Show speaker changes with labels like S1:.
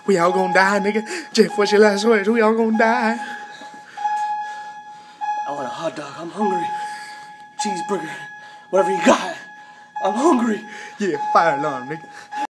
S1: We all gonna die, nigga. Jeff, what's your last words? We all gonna die.
S2: I want a hot dog. I'm hungry. Cheeseburger. Whatever you got. I'm hungry.
S1: Yeah, fire alarm, nigga.